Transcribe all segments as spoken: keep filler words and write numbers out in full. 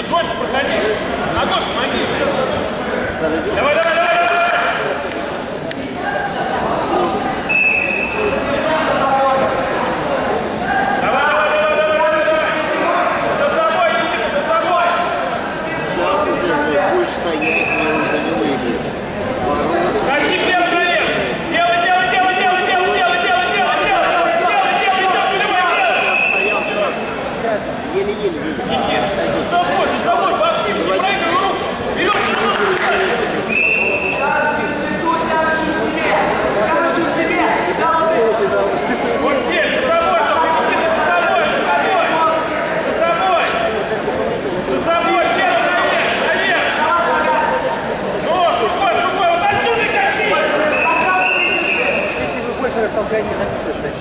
Дима, больше проходи. Ногой помоги. Давай, давай, давай, давай. Давай, давай, давай, давай, давай, давай. За собой, Дима, за собой. Сейчас уже ты будешь стоять, я уже не выиграю. Ходи первый наверх. Делай, делай, делай, делай, делай, делай, делай, делай, делай, делай, делай, делай, делай, делай. Еле-еле видишь. За собой, за собой, поактивнее, не проигрывай руку. Вперед, вот здесь, за собой, за собой, за собой, за собой, за собой, делай наверх, наверх. Ну, рукой, рукой, вот отсюда кати. Если вы больше растолкаете, запишите.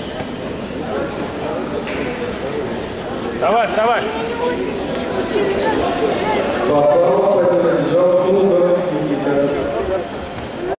Давай, вставай.